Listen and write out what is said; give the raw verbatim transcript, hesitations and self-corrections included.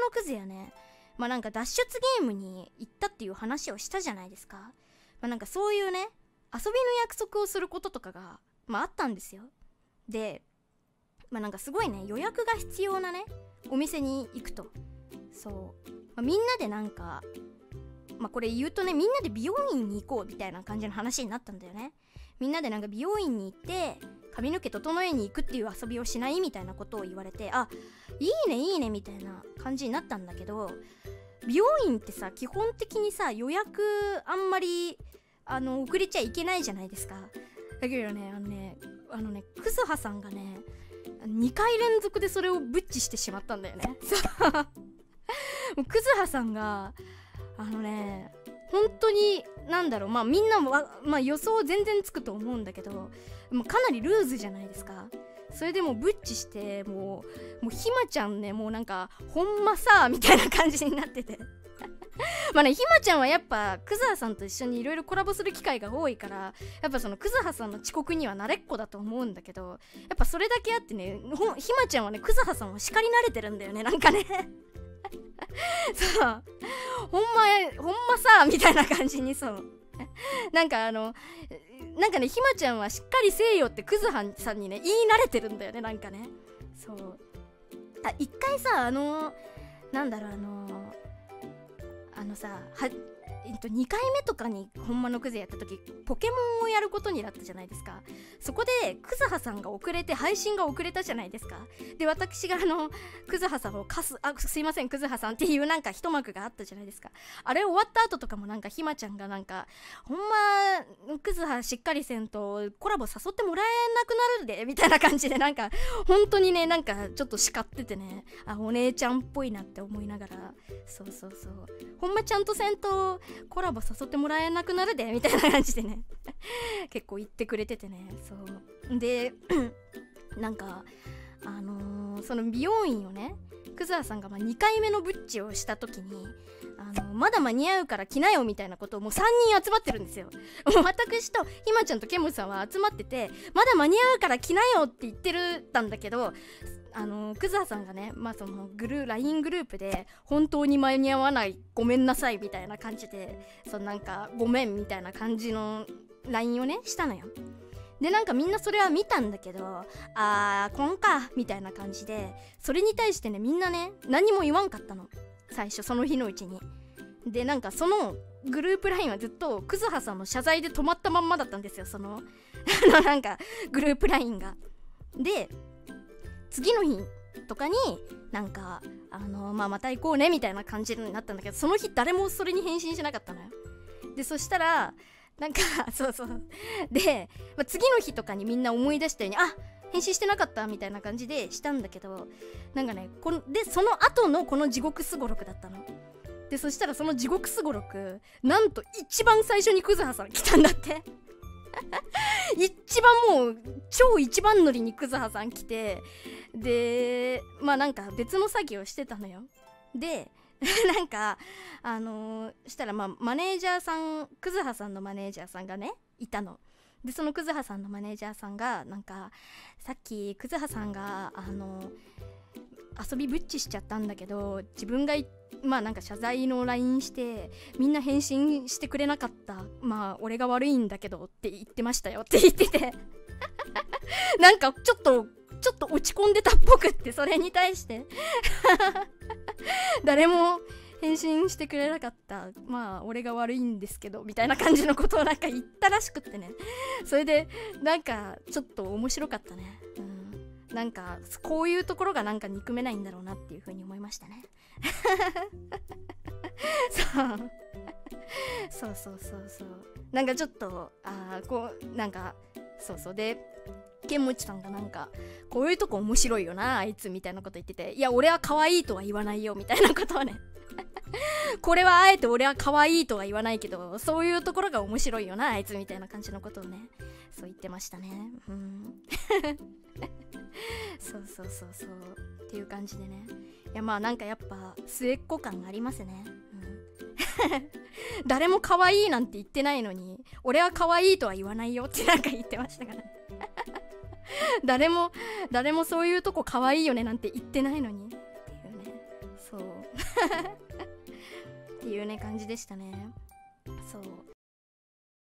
のクズやね、まあなんか脱出ゲームに行ったっていう話をしたじゃないですか。まあなんかそういうね、遊びの約束をすることとかが、まああったんですよ。で、まあなんかすごいね、予約が必要なね、お店に行くと。そう。まあ、みんなでなんか、まあこれ言うとね、みんなで美容院に行こうみたいな感じの話になったんだよね。みんなでなんか美容院に行って髪の毛整えに行くっていう遊びをしないみたいなことを言われて、あ、いいねいいねみたいな感じになったんだけど、美容院ってさ、基本的にさ、予約あんまりあの遅れちゃいけないじゃないですか。だけどね、あのねあのねクズハさんがねにかい連続でそれをブッチしてしまったんだよね。もうクズハさんがあのね、本当になんだろう、まあみんなも、まあ、予想全然つくと思うんだけど、もうかなりルーズじゃないですか。それでもうブッチして、もうもうひまちゃんね、もうなんかほんまさみたいな感じになっててまあね、ひまちゃんはやっぱクズハさんと一緒にいろいろコラボする機会が多いから、やっぱそのクズハさんの遅刻には慣れっこだと思うんだけど、やっぱそれだけあってね、ひまちゃんはね、クズハさんは叱り慣れてるんだよね、なんかねそう、ほんまほんまさみたいな感じに、そうなんかあのなんかね、ひまちゃんはしっかりせえよってクズハさんにね言い慣れてるんだよね、なんかね。そう、あ、一回さ、あのなんだろう、あのあのさはえっと、にかいめとかにほんまのクズやった時、ポケモンをやることになったじゃないですか。そこでクズハさんが遅れて配信が遅れたじゃないですか。で、私があのクズハさんを貸す、あ、すいませんクズハさんっていうなんか一幕があったじゃないですか。あれ終わった後とかもなんかひまちゃんがなんか、ほんまクズハしっかりせんとコラボ誘ってもらえなくなるでみたいな感じで、なんか本当にね、なんかちょっと叱っててね、あ、お姉ちゃんっぽいなって思いながら、そうそうそう、ほんまちゃんとせんとコラボ誘ってもらえなくなるでみたいな感じでね結構言ってくれててね。そうでなんかあのー、その美容院をね、クズハさんがまあにかいめのブッチをした時に、あのー、まだ間に合うから来なよみたいなことをもうさんにん集まってるんですよ。もう私とひまちゃんとケムさんは集まってて、まだ間に合うから来なよって言ってるたんだけど、あのー、クズハさんがね、まあそのグルー ライン グループで本当に間に合わないごめんなさいみたいな感じで、そのなんかごめんみたいな感じの ライン をねしたのよ。で、なんかみんなそれは見たんだけど、あーこんかみたいな感じで、それに対してね、みんなね何も言わんかったの、最初その日のうちに。で、なんかそのグループ ライン はずっとクズハさんの謝罪で止まったまんまだったんですよ、そのなんかグループ ライン が。で、次の日とかになんかあのー、まあまた行こうねみたいな感じになったんだけど、その日誰もそれに返信しなかったのよ。で、そしたらなんかそうそうで、まあ、次の日とかにみんな思い出したように、あ、返信してなかったみたいな感じでしたんだけど、なんかね、このでその後のこの地獄すごろくだったの。で、そしたらその地獄すごろく、なんと一番最初にクズハさん来たんだって一番もう超一番乗りにクズハさん来て、で、まあなんか別の作業してたのよ。でなんかあのー、したらまあマネージャーさん、クズハさんのマネージャーさんがねいたの。で、そのクズハさんのマネージャーさんがなんか、さっきクズハさんがあのー、遊びぶっちしちゃったんだけど、自分がまあなんか謝罪の ライン してみんな返信してくれなかった、まあ俺が悪いんだけどって言ってましたよって言っててなんかちょっとちょっと落ち込んでたっぽくって、それに対して誰も返信してくれなかった、まあ俺が悪いんですけどみたいな感じのことをなんか言ったらしくってね。それでなんかちょっと面白かったね。うん、なんかこういうところがなんか憎めないんだろうなっていう風に思いましたねそうそうそうそうそう、なんかちょっとあーこうなんかそうそうで、ケンモチさんがなんかこういうとこ面白いよなあいつみたいなこと言ってて、いや俺は可愛いとは言わないよみたいなことをねこれはあえて俺は可愛いとは言わないけど、そういうところが面白いよなあいつみたいな感じのことをね、そう言ってましたね。うんそうそうそうそうっていう感じでね、いやまあなんかやっぱ末っ子感がありますね。うん、誰も可愛いなんて言ってないのに、俺は可愛いとは言わないよってなんか言ってましたからね誰も誰もそういうとこ可愛いよねなんて言ってないのにっていうね。 そうっていうね感じでしたね。そう